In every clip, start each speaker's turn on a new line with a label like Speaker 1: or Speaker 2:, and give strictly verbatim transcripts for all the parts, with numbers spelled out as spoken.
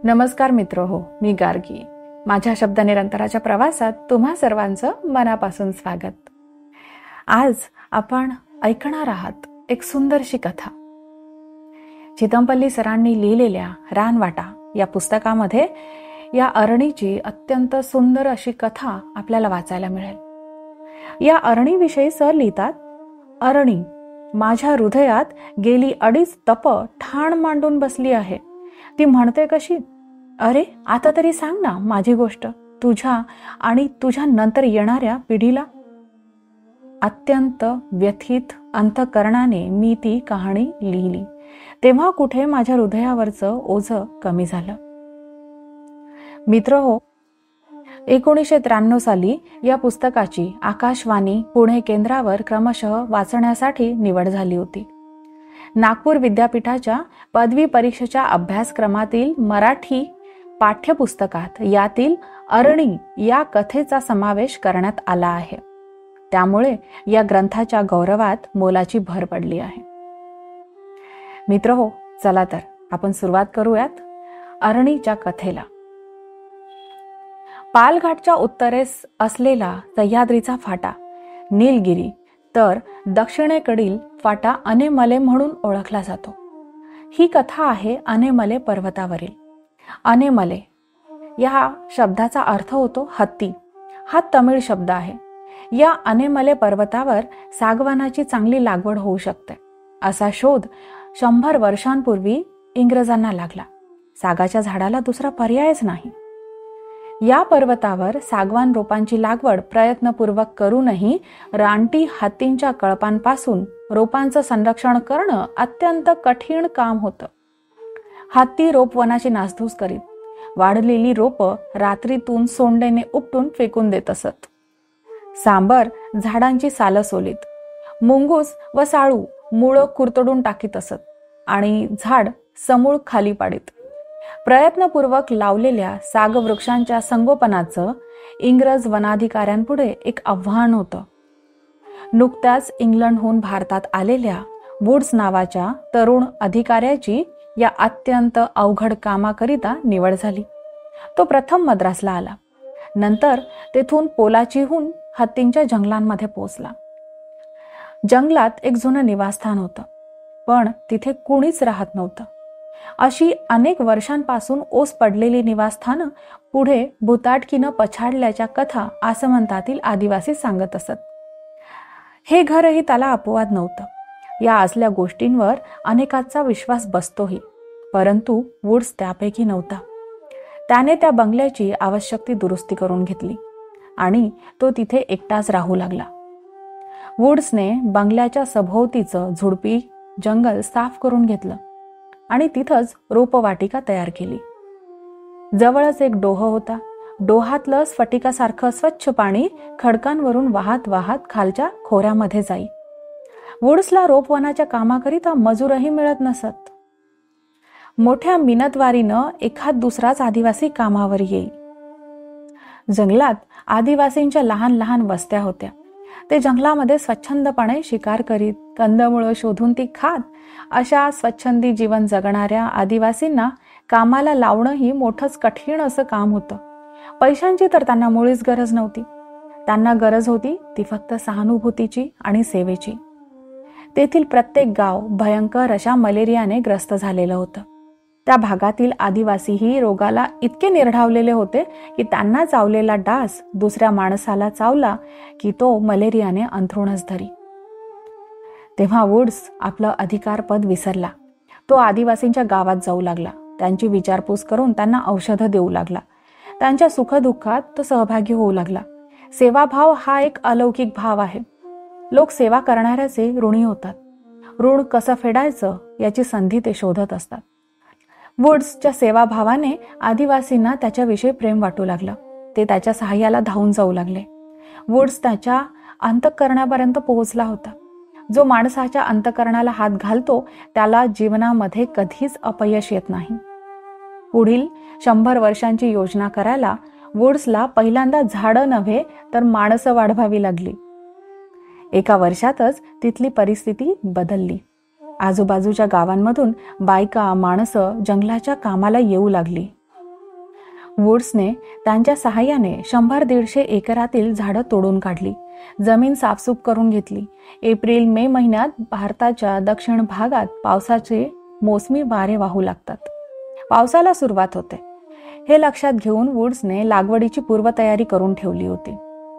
Speaker 1: नमस्कार मित्र हो, मी गार्गी. माझ्या शब्द निरंतराच्या प्रवासात तुम्हा सर्वांचं मनापासून स्वागत. आज आपण ऐकणार आहात एक सुंदरशी कथा. चितमपल्ली सरांनी लिहिलेल्या रानवाटा या पुस्तकामध्ये या अरणीची अत्यंत सुंदर अशी कथा आपल्याला वाचायला मिळेल. या अरणीविषयी सर लिहितात, अरणी माझ्या हृदयात गेली अडीच तप ठाण मांडून बसली आहे. ती म्हणते कशी, अरे आता तरी सांग ना माझी गोष्ट, तुझ्या आणि तुझ्या नंतर येणाऱ्या पिढीला. अत्यंत व्यथित अंतःकरणाने मी ती कहाणी लिहिली. तेव्हा कुठे माझ्या हृदयावरचं ओझं कमी झालं. मित्र हो, एकोणीसशे त्र्याण्णव साली या पुस्तकाची आकाशवाणी पुणे केंद्रावर क्रमशः वाचण्यासाठी निवड झाली होती. नागपूर विद्यापीठाच्या पदवी परीक्षेच्या अभ्यासक्रमातील मराठी पाठ्यपुस्तकात यातील अरणी या कथेचा समावेश करण्यात आला आहे. त्यामुळे या ग्रंथाच्या गौरवात मोलाची भर पडली आहे. मित्र हो, चला तर आपण सुरुवात करूयात अरणीच्या कथेला. पालघाटच्या उत्तरेस असलेला सह्याद्रीचा फाटा नीलगिरी तर दक्षिणेकडील फाटा अनेमले म्हणून ओळखला जातो. ही कथा आहे अनेमले पर्वतावरील. अनेमले या शब्दाचा अर्थ होतो हत्ती. हा तमिळ शब्द आहे. या अनेमले पर्वतावर सागवानाची चांगली लागवड होऊ शकते असा शोध शंभर वर्षांपूर्वी इंग्रजांना लागला. सागाच्या झाडाला दुसरा पर्यायच नाही. या पर्वतावर सागवान रोपांची लागवड प्रयत्नपूर्वक करूनही रानटी हत्तींच्या कळपांपासून रोपांचं संरक्षण करणं अत्यंत कठीण काम होतं. हत्ती रोपवनाची नासधूस करीत. वाढलेली रोपं रात्रीतून सोंडेने उपटून फेकून देत असत. सांबर झाडांची सालं सोलीत. मुंगूस व साळू मुळं कुरतडून टाकीत असत आणि झाड समूळ खाली पाडीत. प्रयत्नपूर्वक लावलेल्या सागवृक्षांच्या संगोपनाचं इंग्रज वनाधिकाऱ्यांपुढे एक आव्हान होतं. नुकत्याच इंग्लंडहून भारतात आलेल्या वुड्स नावाच्या तरुण अधिकाऱ्याची या अत्यंत अवघड कामाकरिता निवड झाली. तो प्रथम मद्रासला आला. नंतर तेथून पोलाचीहून हत्तींच्या जंगलांमध्ये पोहोचला. जंगलात एक जुनं निवासस्थान होतं, पण तिथे कुणीच राहत नव्हतं. अशी अनेक वर्षांपासून ओस पडलेली निवासस्थानं पुढे भुताटकीनं पछाडल्याच्या कथा आसमंतातील आदिवासी सांगत असत. हे घरही त्याला अपवाद नव्हतं. या असल्या गोष्टींवर अनेकांचा विश्वास बसतोही, परंतु वुड्स त्यापैकी नव्हता. त्याने त्या बंगल्याची आवश्यक ती दुरुस्ती करून घेतली आणि तो तिथे एकटाच राहू लागला. वुड्सने बंगल्याच्या सभोवतीचं झुडपी जंगल साफ करून घेतलं आणि तिथंच रोपवाटिका तयार केली. जवळच एक डोह होता. डोहातलं स्फटिकासारखं स्वच्छ पाणी खडकांवरून वाहत वाहत खालच्या खोऱ्यामध्ये जाई. वुड्सला रोपवनाच्या कामाकरिता मजूरही मिळत नसत. मोठ्या मिनतवारीनं एखाद दुसराच आदिवासी कामावर येई. जंगलात आदिवासींच्या लहान लहान वस्त्या होत्या. ते जंगलामध्ये स्वच्छंदपणे शिकार करीत, कंदमुळं शोधून ती खात, अशा स्वच्छंदी जीवन जगणाऱ्या आदिवासींना कामाला लावणं ही मोठंच कठीण असं काम होतं. पैशांची तर त्यांना मुळीच गरज नव्हती. त्यांना गरज होती ती फक्त सहानुभूतीची आणि सेवेची. तेथील प्रत्येक गाव भयंकर अशा मलेरियाने ग्रस्त झालेलं होतं. त्या भागातील आदिवासीही रोगाला इतके निर्ढावलेले होते की त्यांना चावलेला डास दुसऱ्या माणसाला चावला की तो मलेरियाने अंथरूणच धरी. तेव्हा वुड्स आपलं अधिकारपद विसरला. तो आदिवासींच्या गावात जाऊ लागला. त्यांची विचारपूस करून त्यांना औषधं देऊ लागला. त्यांच्या सुखदुःखात तो सहभागी होऊ लागला. सेवाभाव हा एक अलौकिक भाव आहे. लोक सेवा करणाऱ्याचे ऋणी होतात. ऋण कसं फेडायचं याची संधी ते शोधत असतात. वुड्सच्या सेवाभावाने आदिवासींना त्याच्याविषयी प्रेम वाटू लागलं. ते त्याच्या सहाय्याला धावून जाऊ लागले. वुड्स त्याच्या अंतःकरणापर्यंत पोहोचला होता. जो माणसाच्या अंतःकरणाला हात घालतो त्याला जीवनामध्ये कधीच अपयश येत नाही. पुढील शंभर वर्षांची योजना करायला वुड्सला पहिल्यांदा झाडं नव्हे तर माणसं वाढवावी लागली. एका वर्षातच तिथली परिस्थिती बदलली. आजूबाजूच्या गावांमधून बायका माणसं जंगलाच्या कामाला येऊ लागली. वुड्सने त्यांच्या सहाय्याने शंभर दीडशे एकरातील झाडं तोडून काढली, जमीन साफसूफ करून घेतली. एप्रिल मे महिन्यात भारताच्या दक्षिण भागात पावसाचे मोसमी वारे वाहू लागतात. पावसाला सुरुवात होते. हे लक्षात घेऊन वुड्सने लागवडीची पूर्वतयारी करून ठेवली होती.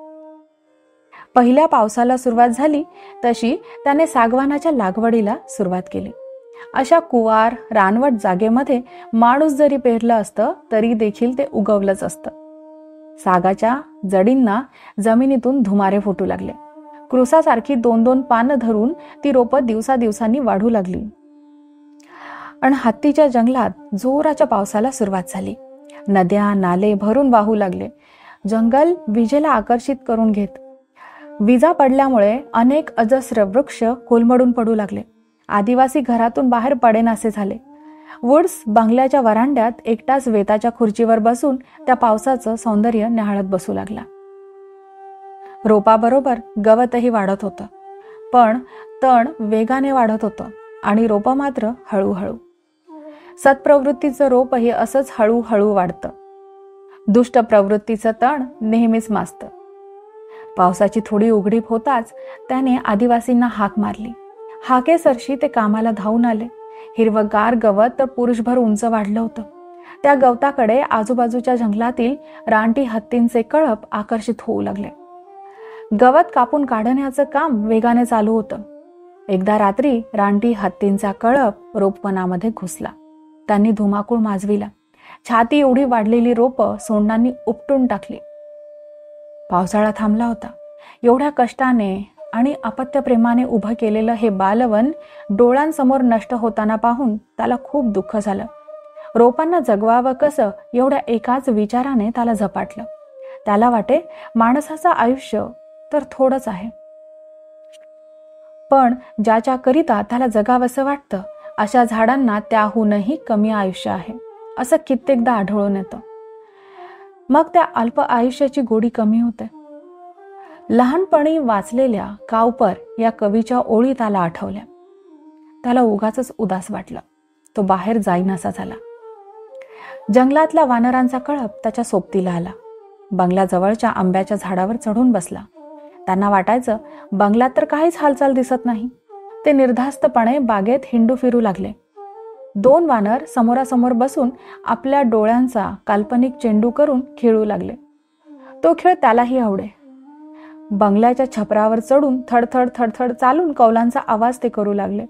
Speaker 1: पहिल्या पावसाला सुरुवात झाली तशी त्याने सागवानाच्या लागवडीला सुरुवात केली. अशा कुवार रानवट जागेमध्ये माणूस जरी पेरलं असतं तरी देखील ते उगवलंच असतं. सागाच्या जडींना जमिनीतून धुमारे फुटू लागले. क्रुसासारखी दोन दोन पानं धरून ती रोपं दिवसा दिवसांनी वाढू लागली. आणि हत्तीच्या जंगलात जोराच्या पावसाला सुरुवात झाली. नद्या नाले भरून वाहू लागले. जंगल विजेला आकर्षित करून घेत. विजा पडल्यामुळे अनेक अजस्र वृक्ष कोलमडून पडू लागले. आदिवासी घरातून बाहेर पडेनासे झाले. वुड्स बंगल्याच्या वरांड्यात एकटाच वेताच्या खुर्चीवर बसून त्या पावसाचं सौंदर्य न्याहाळत बसू लागला. रोपाबरोबर गवतही वाढत होतं, पण तण वेगाने वाढत होतं आणि रोपं मात्र हळूहळू. सत्प्रवृत्तीचं रोपही असंच हळूहळू वाढतं. दुष्ट प्रवृत्तीचं तण नेहमीच माजतं. पावसाची थोडी उघडीप होताच त्याने आदिवासींना हाक मारली. हाकेसरशी ते कामाला धावून आले. हिरवगार गवत तर पुरुषभर उंच वाढलं होतं. त्या गवताकडे आजूबाजूच्या जंगलातील रानटी हत्तींचे कळप आकर्षित होऊ लागले. गवत कापून काढण्याचं काम वेगाने चालू होतं. एकदा रात्री रानटी हत्तींचा कळप रोपवनामध्ये घुसला. त्यांनी धुमाकूळ माजविला. छाती एवढी वाढलेली रोपं सोंडांनी उपटून टाकली. पावसाळा थांबला होता. एवढ्या कष्टाने आणि अपत्यप्रेमाने उभं केलेलं हे बालवन डोळ्यांसमोर नष्ट होताना पाहून त्याला खूप दुःख झालं. रोपांना जगवावं कसं एवढ्या एकाच विचाराने त्याला झपाटलं. त्याला वाटे माणसाचं आयुष्य तर थोडंच आहे, पण ज्याच्याकरिता त्याला जगावंसं वाटतं अशा झाडांना त्याहूनही कमी आयुष्य आहे असं कित्येकदा आढळून येतं. मग त्या अल्प आयुष्याची गोडी कमी होते. लहानपणी वाचलेल्या कावपर या कवीच्या ओळी त्याला आठवल्या. त्याला उगाचच उदास वाटलं. तो बाहेर जाईनासा झाला. जंगलातला वानरांचा कळप त्याच्या सोबतीला आला. बंगल्याजवळच्या आंब्याच्या झाडावर चढून बसला. त्यांना वाटायचं बंगल्यात तर काहीच हालचाल दिसत नाही. ते निर्धास्तपणे बागेत हिंडू फिरू लागले. दोन वानर समोरासमोर बसून आपल्या डोळ्यांचा काल्पनिक चेंडू करून खेळू लागले. तो खेळ त्यालाही आवडे. बंगल्याच्या छपरावर चढून थडथड थडथड चालून कौलांचा आवाज ते करू लागले.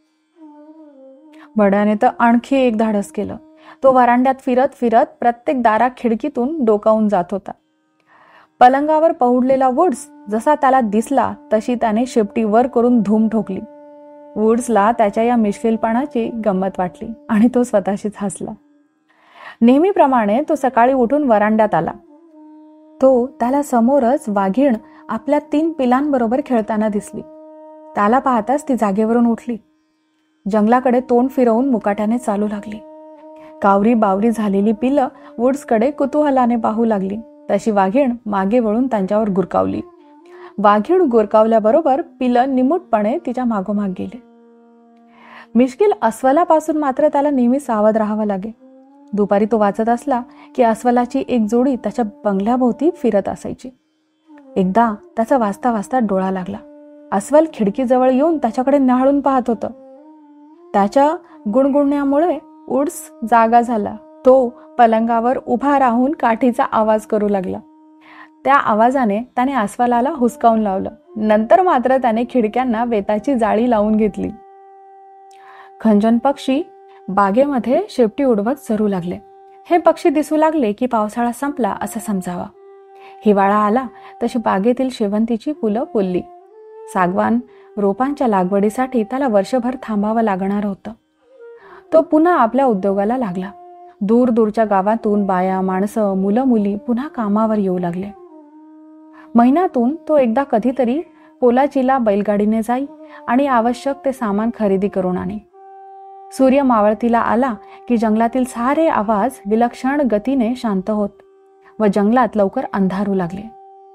Speaker 1: बड्याने तर आणखी एक धाडस केलं. तो वरांड्यात फिरत फिरत प्रत्येक दारा खिडकीतून डोकावून जात होता. पलंगावर पहुडलेला वुड्स जसा त्याला दिसला तशी त्याने शेपटी वर करून धूम ठोकली. वुड्सला त्याच्या या मिश्किलपणाची गंमत वाटली आणि तो स्वतःशीच हसला. नेहमीप्रमाणे तो सकाळी उठून वरांड्यात आला. तो त्याला समोरच वाघीण आपल्या तीन पिलांबरोबर खेळताना दिसली. त्याला पाहताच ती जागेवरून उठली. जंगलाकडे तोंड फिरवून मुकाट्याने चालू लागली. कावरी बावरी झालेली पिलं वुड्सकडे कुतूहलाने पाहू लागली. तशी वाघीण मागे वळून त्यांच्यावर गुरकावली. वाघीण गुरकावल्याबरोबर पिलं निमूटपणे तिच्या मागोमाग गेले. मिश्किल अस्वलापासून मात्र त्याला नेहमी सावध राहावं लागे. दुपारी तो वाचत असला की अस्वलाची एक जोडी त्याच्या बंगल्याभोवती फिरत असायची. एकदा त्याचा वाचता वाचता डोळा लागला. अस्वल खिडकीजवळ येऊन त्याच्याकडे न्याहाळून पाहत होतं. त्याच्या गुणगुणण्यामुळे वुड्स जागा झाला. तो पलंगावर उभा राहून काठीचा आवाज करू लागला. त्या आवाजाने त्याने अस्वलाला हुसकावून लावलं. नंतर मात्र त्याने खिडक्यांना वेताची जाळी लावून घेतली. खंजन पक्षी बागेमध्ये शेपटी उडवत चरू लागले. हे पक्षी दिसू लागले की पावसाळा संपला असं समजावा. हिवाळा आला तशी बागेतील शेवंतीची फुलं फुलली. सागवान रोपांच्या लागवडीसाठी त्याला वर्षभर थांबावं लागणार होतं. तो पुन्हा आपल्या उद्योगाला लागला. दूर दूरच्या गावातून बाया माणसं मुलं मुली पुन्हा कामावर येऊ लागले. महिन्यातून तो एकदा कधीतरी पोलाचीला बैलगाडीने जाई आणि आवश्यक ते सामान खरेदी करून आणे. सूर्य मावळतीला आला की जंगलातील सारे आवाज विलक्षण गतीने शांत होत व जंगलात लवकर अंधारू लागले.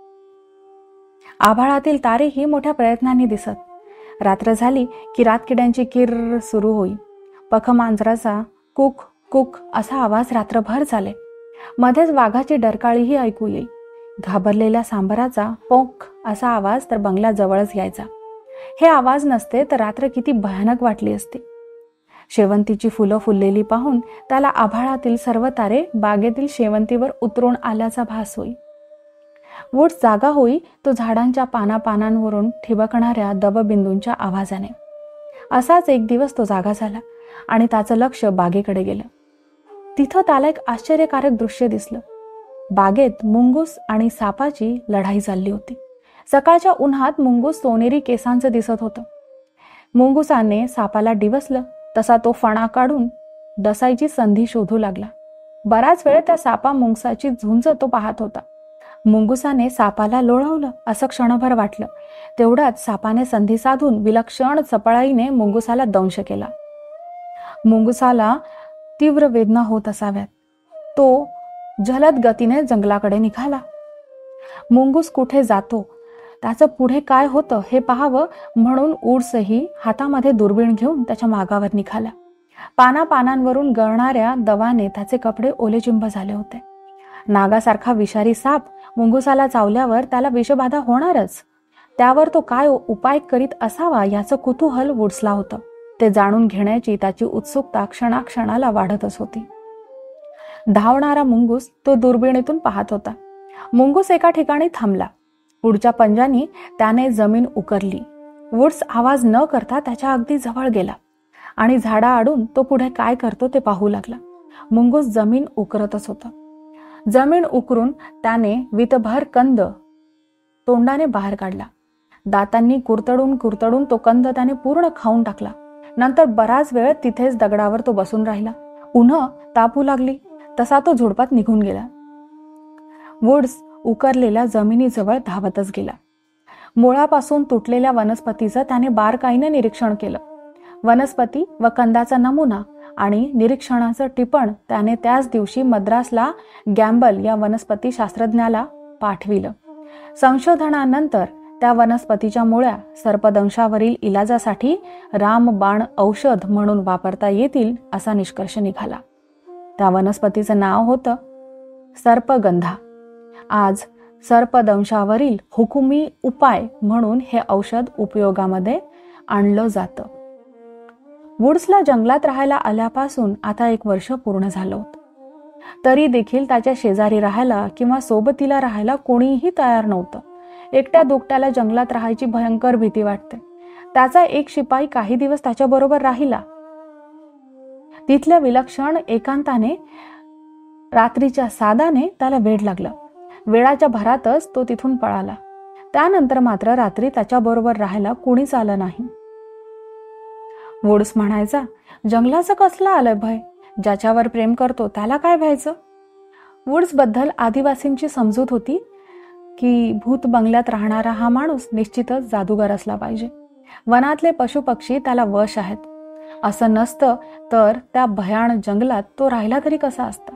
Speaker 1: आभाळातील तारेही मोठ्या प्रयत्नांनी दिसत. रात्र झाली की रातकिड्यांची किर्र सुरू होई. पखमांजराचा कुक कुक असा आवाज रात्रभर झाले. मध्येच वाघाची डरकाळीही ऐकू येई. घाबरलेल्या सांबराचा पोंक असा आवाज तर बंगल्या जवळच यायचा. हे आवाज नसते तर रात्र किती भयानक वाटली असती. शेवंतीची फुलं फुललेली पाहून त्याला आभाळातील सर्व तारे बागेतील शेवंतीवर उतरून आल्याचा भास होई. वूड्स जागा होई तो झाडांच्या पानापानांवरून ठिबकणाऱ्या दवबिंदूंच्या आवाजाने. असाच एक दिवस तो जागा झाला आणि त्याचं लक्ष बागेकडे गेलं. तिथं त्याला एक आश्चर्यकारक दृश्य दिसलं. बागेत मुंगूस आणि सापाची लढाई चालली होती. सकाळच्या उन्हात मुंगूस सोनेरी केसांचं दिसत होतं. मुंगुसाने सापाला डिवसलं तसा तो फणा काढून डसायची संधी शोधू लागला. बराच वेळ त्या सापा मुंगसाची झुंज तो पाहत होता. मुंगुसाने सापाला लोळवलं असं क्षणभर वाटलं. तेवढ्यात सापाने संधी साधून विलक्षण चपळाईने मुंगुसाला दंश केला. मुंगुसाला तीव्र वेदना होत असाव्यात. तो जलद गतीने जंगलाकडे निघाला. मुंगूस कुठे जातो, त्याचं पुढे काय होतं हे पाहावं म्हणून वूड्सही हातामध्ये दुर्बीण घेऊन त्याच्या मागावर निघाला. पानापानांवरून गळणाऱ्या दवाने त्याचे कपडे ओलेचिंब झाले होते. नागासारखा विषारी साप मुंगुसाला चावल्यावर त्याला विषबाधा होणारच. त्यावर तो काय उपाय करीत असावा याचं कुतूहल वूड्सला होतं. ते जाणून घेण्याची त्याची उत्सुकता क्षणाक्षणाला वाढतच होती. धावणारा मुंगूस तो दुर्बिणीतून पाहत होता. मुंगूस एका ठिकाणी थांबला. पुढच्या पंजांनी त्याने जमीन उकरली. वूड्स आवाज न करता त्याच्या अगदी जवळ गेला आणि झाडाआडून तो पुढे काय करतो ते पाहू लागला. मुंगूस जमीन उकरतच होता. जमीन उकरून त्याने वितभर कंद तोंडाने बाहेर काढला. दातांनी कुरतडून कुरतडून तो कंद त्याने पूर्ण खाऊन टाकला. नंतर बराच वेळ तिथेच दगडावर तो बसून राहिला. उन्ह तापू लागली तसा तो झुडपात निघून गेला. वूड्स उकरलेल्या जमिनीजवळ धावतच गेला. मुळापासून तुटलेल्या वनस्पतीचं त्याने बारकाईने निरीक्षण केलं. वनस्पती व कंदाचा नमुना आणि निरीक्षणाचं टिपण त्याने त्याच दिवशी मद्रासला गॅम्बल या वनस्पती शास्त्रज्ञाला पाठविलं. संशोधनानंतर त्या वनस्पतीच्या मुळ्या सर्पदंशावरील इलाजासाठी रामबाण औषध म्हणून वापरता येतील असा निष्कर्ष निघाला. त्या वनस्पतीचं नाव होतं सर्पगंधा. आज सर्पदंशावरील हुकुमी उपाय म्हणून हे औषध उपयोगामध्ये आणलं जातं. वूड्सला जंगलात राहायला आल्यापासून आता एक वर्ष पूर्ण झालं होतं. तरी देखील त्याच्या शेजारी राहायला किंवा सोबतीला राहायला कोणीही तयार नव्हतं. एकट्या दुकट्याला जंगलात राहायची भयंकर भीती वाटते. त्याचा एक शिपाई काही दिवस त्याच्याबरोबर राहिला. तिथल्या विलक्षण एकांताने रात्रीच्या सादाने त्याला वेड लागलं. वेळाच्या भरातच तो तिथून पळाला. त्यानंतर मात्र रात्री त्याच्याबरोबर राहायला कोणीच आलं नाही. वूड्स म्हणायचा, जंगलाचं कसलं आलंय भय, ज्याच्यावर प्रेम करतो त्याला काय व्हायचं. वूड्स बद्दल आदिवासींची समजूत होती की भूत बंगल्यात राहणारा हा माणूस निश्चितच जादूगार असला पाहिजे. वनातले पशुपक्षी त्याला वश आहेत. असं नसतं तर त्या भयाण जंगलात तो राहिला तरी कसा असता.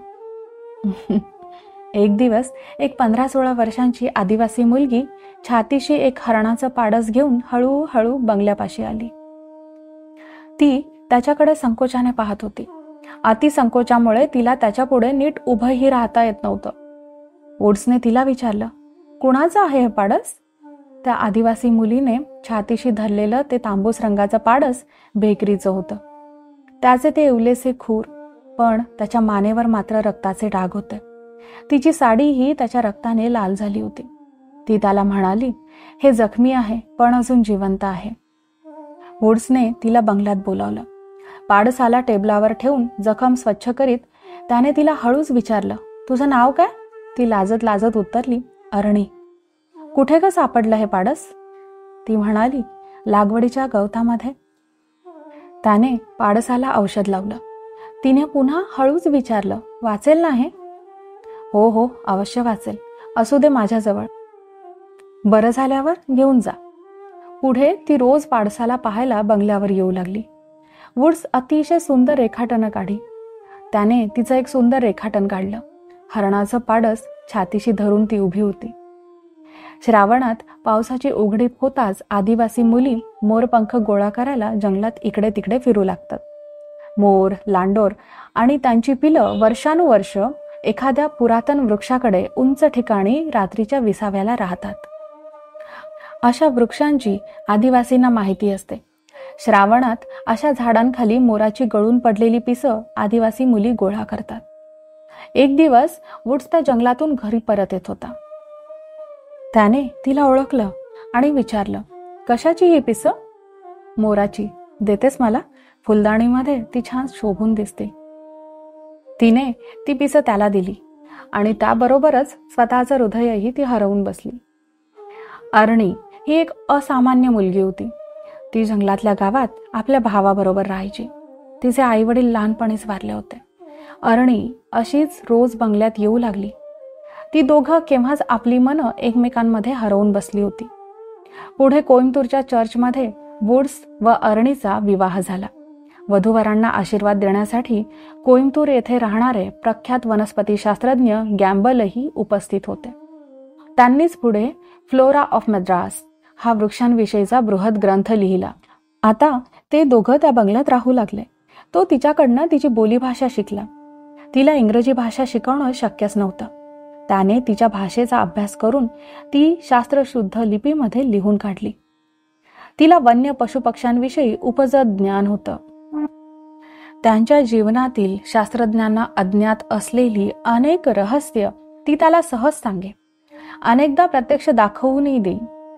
Speaker 1: एक दिवस एक पंधरा सोळा वर्षांची आदिवासी मुलगी छातीशी एक हरणाचं पाडस घेऊन हळूहळू बंगल्यापाशी आली. ती त्याच्याकडे संकोचाने पाहत होती. अतिसंकोचामुळे तिला त्याच्यापुढे नीट उभंही राहता येत नव्हतं. वूड्सने तिला विचारलं, कुणाचं आहे हे पाडस. त्या आदिवासी मुलीने छातीशी धरलेलं ते तांबूस रंगाचं पाडस भेकरीचं होतं. त्याचे ते इवलेसे खूर, पण त्याच्या मानेवर मात्र रक्ताचे डाग होते. तिची साडीही त्याच्या रक्ताने लाल झाली होती. ती त्याला म्हणाली, हे जखमी आहे पण अजून जिवंत आहे. वूड्सने तिला बंगल्यात बोलावलं. पाडसाला टेबलावर ठेवून जखम स्वच्छ करीत त्याने तिला हळूच विचारलं, तुझं नाव काय. ती लाजत लाजत उत्तरली, अरणी. कुठे ग सापडलं हे पाडस. ती म्हणाली, लागवडीच्या गवतामध्ये. त्याने पाडसाला औषध लावलं. तिने पुन्हा हळूच विचारलं, वाचेल ना हे. हो हो अवश्य वाचेल, असू दे माझ्याजवळ. बरं झाल्यावर घेऊन जा. पुढे ती रोज पाडसाला पाहायला बंगल्यावर येऊ लागली. वूड्स अतिशय सुंदर रेखाटनं काढी. त्याने तिचं एक सुंदर रेखाटन काढलं. हरणाचं पाडस छातीशी धरून ती उभी होती. श्रावणात पावसाची उघडीप होताच आदिवासी मुली मोरपंख गोळा करायला जंगलात इकडे तिकडे फिरू लागतात. मोर, लांडोर आणि त्यांची पिलं वर्षानुवर्ष एखाद्या पुरातन वृक्षाकडे उंच ठिकाणी रात्रीच्या विसाव्याला राहतात. अशा वृक्षांची आदिवासींना माहिती असते. श्रावणात अशा झाडांखाली मोराची गळून पडलेली पिसं आदिवासी मुली गोळा करतात. एक दिवस वुड्स त्या जंगलातून घरी परत येत होता. त्याने तिला ओळखलं आणि विचारलं, कशाची ही पिसं? मोराची. देतेस मला? फुलदाणीमध्ये ती छान शोभून दिसते. तिने ती पिसं त्याला दिली आणि त्याबरोबरच स्वतःचं हृदयही ती हरवून बसली. अरणी ही एक असामान्य मुलगी होती. ती जंगलातल्या गावात आपल्या भावाबरोबर राहायची. तिचे आई वडील लहानपणीच वारले होते. अरणी अशीच रोज बंगल्यात येऊ लागली. ती दोघं केव्हाच आपली मनं एकमेकांमध्ये हरवून बसली होती. पुढे कोइंबतूरच्या चर्चमध्ये वुड्स व अरणीचा विवाह झाला. वधूवरांना आशीर्वाद देण्यासाठी कोइंबतूर येथे राहणारे प्रख्यात वनस्पतीशास्त्रज्ञ गॅम्बलही उपस्थित होते. त्यांनीच पुढे फ्लोरा ऑफ मद्रास हा वृक्षांविषयीचा बृहत ग्रंथ लिहिला. आता ते दोघं त्या बंगल्यात राहू लागले. तो तिच्याकडनं तिची बोलीभाषा शिकला. तिला इंग्रजी भाषा शिकवणं शक्यच नव्हतं. त्याने तिच्या भाषेचा अभ्यास करून ती शास्त्रशुद्ध लिपीमध्ये लिहून काढली. तिला वन्य पशुपक्ष्यांविषयी उपजत ज्ञान होतं. त्यांच्या जीवनातील शास्त्रज्ञांना अज्ञात असलेली अनेक रहस्य ती त्याला सहज सांगे. अनेकदा प्रत्यक्ष दाखवूनही देई.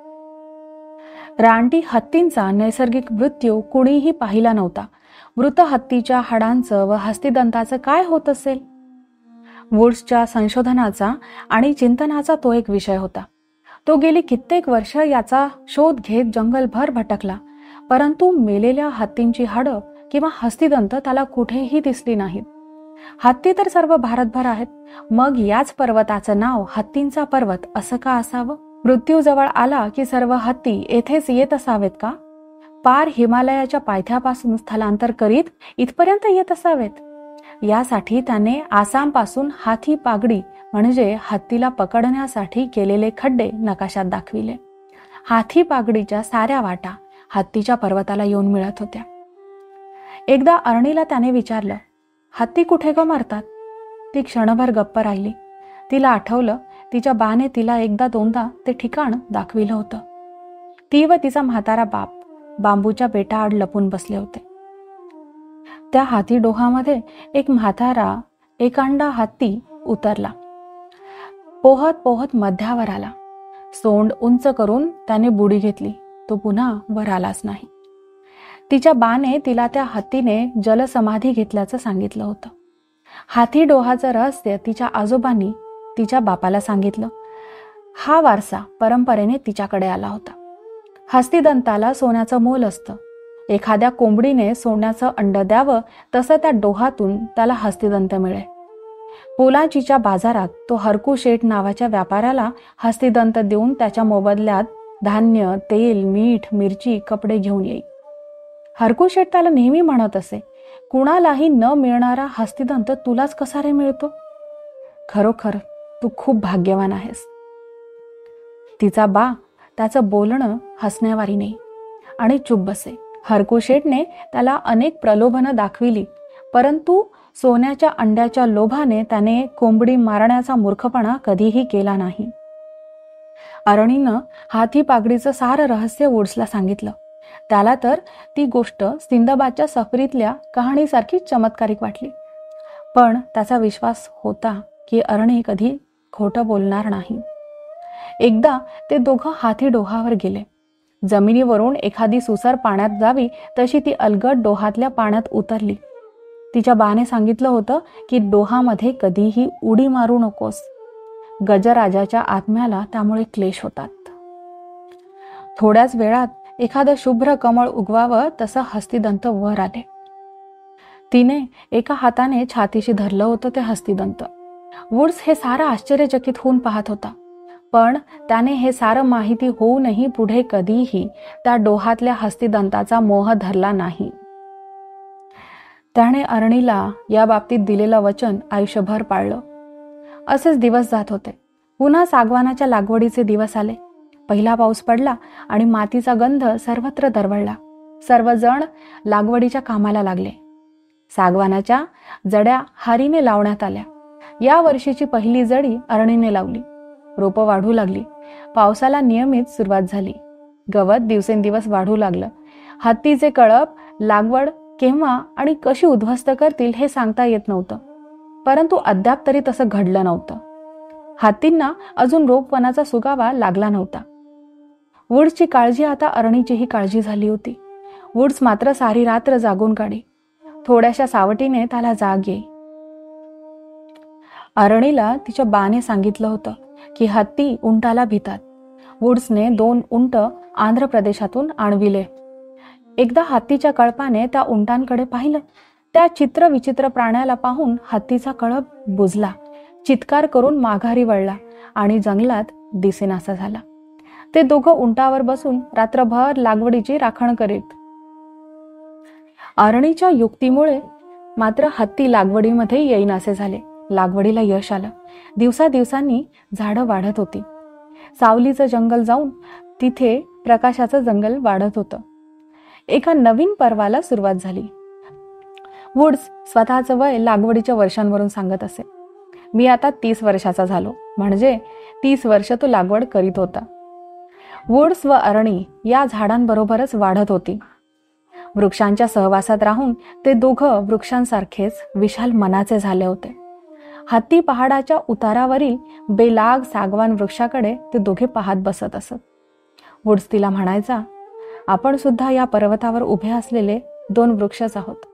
Speaker 1: रानटी हत्तींचा नैसर्गिक मृत्यू कुणीही पाहिला नव्हता. मृत हत्तीच्या हाडांचं व हस्तिदंताचं काय होत असेल? वुड्सच्या संशोधनाचा आणि चिंतनाचा तो एक विषय होता. तो गेली कित्येक वर्ष याचा शोध घेत जंगलभर भटकला, परंतु मेलेल्या हत्तींची हाडं किंवा हस्तिदंत त्याला कुठेही दिसली नाहीत. हत्ती तर सर्व भारतभर आहेत, मग याच पर्वताचं नाव हत्तींचा पर्वत असं का असावं? मृत्यू जवळ आला की सर्व हत्ती येथेच येत असावेत का? पार हिमालयाच्या पायथ्यापासून स्थलांतर करीत इथपर्यंत येत असावेत. यासाठी त्याने आसामपासून हाथी पागडी म्हणजे हत्तीला पकडण्यासाठी केलेले खड्डे नकाशात दाखविले. हाथी पागडीच्या साऱ्या वाटा हत्तीच्या पर्वताला येऊन मिळत होत्या. एकदा अरणीला त्याने विचारलं, हत्ती कुठे ग मरतात? ती क्षणभर गप्प राहिली. तिला आठवलं तिच्या बाने तिला एकदा दोनदा ते ठिकाण दाखविलं होतं. ती व तिचा म्हातारा बाप बांबूच्या बेटाआड लपून बसले होते. त्या हाती डोहामध्ये एक म्हातारा एकांडा हत्ती उतरला. पोहत पोहत मध्यावर आला. सोंड उंच करून त्याने बुडी घेतली. तो पुन्हा वर आलाच नाही. तिच्या बाने तिला त्या हत्तीने जलसमाधी घेतल्याचं सांगितलं होतं. हाती डोहाचं रहस्य तिच्या आजोबांनी तिच्या बापाला सांगितलं. हा वारसा परंपरेने तिच्याकडे आला होता. हस्तिदंताला सोन्याचं मोल असतं. एखाद्या कोंबडीने सोन्याचं अंड द्यावं तसं त्या डोहातून त्याला हस्तिदंत मिळे. पोलाचीच्या बाजारात तो हरकू शेठ नावाच्या व्यापाऱ्याला हस्तिदंत देऊन त्याच्या मोबदल्यात धान्य, तेल, मीठ, मिरची, कपडे घेऊन येई. हरकू शेठ त्याला नेहमी म्हणत असे, कुणालाही न मिळणारा हस्तिदंत तुलाच कसा रे मिळतो? खरोखर तू खूप भाग्यवान आहेस. तिचा बा त्याचं बोलणं हसण्यावारी नाही आणि चुप बसे. हरकू शेठने त्याला अनेक प्रलोभनं दाखविली, परंतु सोन्याच्या अंड्याच्या लोभाने त्याने कोंबडी मारण्याचा मूर्खपणा कधीही केला नाही. अरणीनं हाती पागडीचं सारं रहस्य वुड्सला सांगितलं. त्याला तर ती गोष्ट सिंदबादच्या सफरीतल्या कहाणीसारखी चमत्कारिक वाटली. पण त्याचा विश्वास होता की अरणी कधी खोटं बोलणार नाही. एकदा ते दोघं हाती डोहावर गेले. जमिनीवरून एखादी सुसर पाण्यात जावी तशी ती अलगद डोहातल्या पाण्यात उतरली. तिच्या बाने सांगितलं होतं की डोहामध्ये कधीही उडी मारू नकोस. गजराजाच्या आत्म्याला त्यामुळे क्लेश होतात. थोड्याच वेळात एखादं शुभ्र कमळ उगवावं तसं हस्तिदंत वर आले. तिने एका हाताने छातीशी धरलं होतं ते हस्तिदंत. वुड्स हे सारं आश्चर्यचकित होऊन पाहत होता. पण त्याने हे सारं माहिती होऊनही पुढे कधीही त्या डोहातल्या हस्तिदंताचा मोह धरला नाही. त्याने अरणीला या बाबतीत दिलेलं वचन आयुष्यभर पाळलं. असेच दिवस जात होते. पुन्हा सागवानाच्या लागवडीचे दिवस आले. पहिला पाऊस पडला आणि मातीचा गंध सर्वत्र दरवळला. सर्वजण लागवडीच्या कामाला लागले. सागवानाच्या जड्या हारीने लावण्यात आल्या. या वर्षीची पहिली जडी अरणीने लावली. रोपं वाढू लागली. पावसाला नियमित सुरुवात झाली. गवत दिवसेंदिवस वाढू लागलं. हत्तीचे कळप लागवड केव्हा आणि कशी उद्ध्वस्त करतील हे सांगता येत नव्हतं. परंतु अद्याप तरी तसं घडलं नव्हतं. हत्तींना अजून रोपवनाचा सुगावा लागला नव्हता. वुड्सची काळजी आता अरणीचीही काळजी झाली होती. वुड्स मात्र सारी रात्र जागून काढी. थोड्याशा सावटीने त्याला जाग येई. अरणीला तिच्या बाने सांगितलं होतं की हत्ती उंटाला भितात. वुड्सने दोन उंट आंध्र प्रदेशातून आणविले. एकदा हत्तीच्या कळपाने त्या उंटांकडे पाहिलं. त्या चित्र विचित्र प्राण्याला पाहून हत्तीचा कळप बुजला. चित्कार करून माघारी वळला आणि जंगलात दिसेनासा झाला. ते दोघं उंटावर बसून रात्रभर लागवडीची राखण करीत. अरणीच्या युक्तीमुळे मात्र हत्ती लागवडीमध्ये येईनासे झाले. लागवडीला यश आलं. दिवसा दिवसांनी झाडं वाढत होती. सावलीचं जंगल जाऊन तिथे प्रकाशाचं जंगल वाढत होतं. एका नवीन पर्वाला सुरुवात झाली. वुड्स स्वतःचं वय लागवडीच्या वर्षांवरून सांगत असे. मी आता तीस वर्षाचा झालो, म्हणजे तीस वर्ष तो लागवड करीत होता. वुड्स व अरणी या झाडांबरोबरच वाढत होती. वृक्षांच्या सहवासात राहून ते दोघं वृक्षांसारखेच विशाल मनाचे झाले होते. हत्ती पहाडाच्या उतारावरील बेलाग सागवान वृक्षाकडे ते दोघे पाहत बसत असत. वुड्स तिला म्हणायचा, आपण सुद्धा या पर्वतावर उभे असलेले दोन वृक्षच आहोत.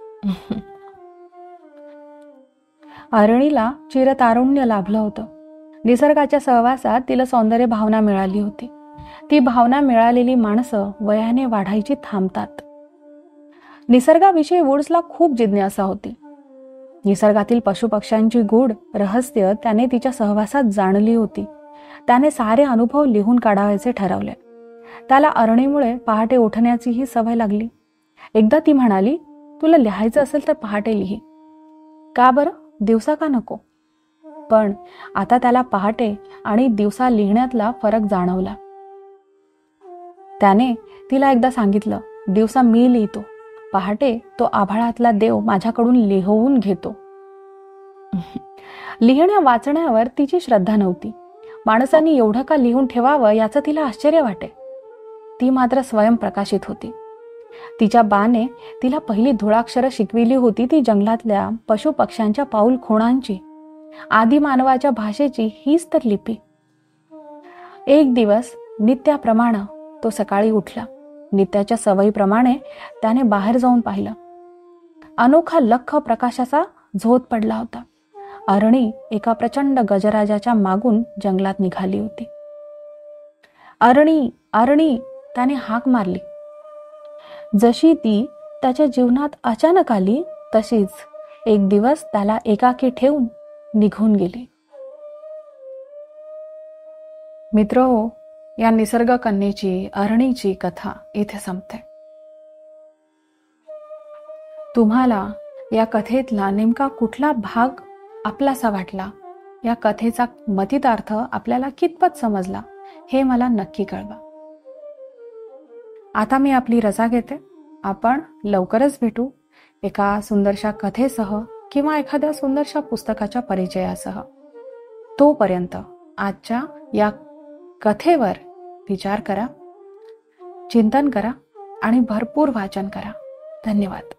Speaker 1: अरणीला चिरतारुण्य लाभलं होतं. निसर्गाच्या सहवासात तिला सौंदर्य भावना मिळाली होती. ती भावना मिळालेली माणसं वयाने वाढायची थांबतात. निसर्गाविषयी वुड्सला खूप जिज्ञासा होती. निसर्गातील पशुपक्ष्यांची गूढ रहस्य त्याने तिच्या सहवासात जाणली होती. त्याने सारे अनुभव लिहून काढायचे ठरवले. त्याला अरणीमुळे पहाटे उठण्याचीही सवय लागली. एकदा ती म्हणाली, तुला लिहायचं असेल तर पहाटे लिही. का बरं, दिवसा का नको? पण आता त्याला पहाटे आणि दिवसा लिहिण्यातला फरक जाणवला. त्याने तिला एकदा सांगितलं, दिवसा मी लिहितो, पहाटे तो आभाळातला देव माझ्याकडून लिहवून घेतो. लिहिण्या वाचण्यावर तिची श्रद्धा नव्हती. माणसांनी एवढं का लिहून ठेवावं याचं तिला आश्चर्य वाटे. ती मात्र स्वयंप्रकाशित होती. तिच्या बाने तिला पहिली धुळाक्षरं शिकविली होती ती जंगलातल्या पशुपक्ष्यांच्या पाऊल खुणांची. आदिमानवाच्या भाषेची हीच तर लिपी. एक दिवस नित्याप्रमाणे तो सकाळी उठला. नित्याच्या सवयीप्रमाणे त्याने बाहेर जाऊन पाहिलं. अनोखा लख्ख प्रकाशाचा झोत पडला होता. अरणी एका प्रचंड गजराजाच्या मागून जंगलात निघाली होती. अरणी, अरणी, त्याने हाक मारली. जशी ती त्याच्या जीवनात अचानक आली तशीच एक दिवस त्याला एकाकी ठेवून निघून गेली. मित्रहो, या निसर्ग कन्येची अरणीची कथा इथे संपते. तुम्हाला या कथेतला नेमका कुठला भाग आपलासा वाटला, या कथेचा मतितार्थ आपल्याला कितपत समजला हे मला नक्की कळवा. आता मी आपली रजा घेते. आपण लवकरच भेटू एका सुंदरशा कथेसह किंवा एखाद्या सुंदरशा पुस्तकाच्या परिचयासह. तोपर्यंत आजच्या या कथेवर विचार करा, चिंतन करा आणि भरपूर वाचन करा. धन्यवाद.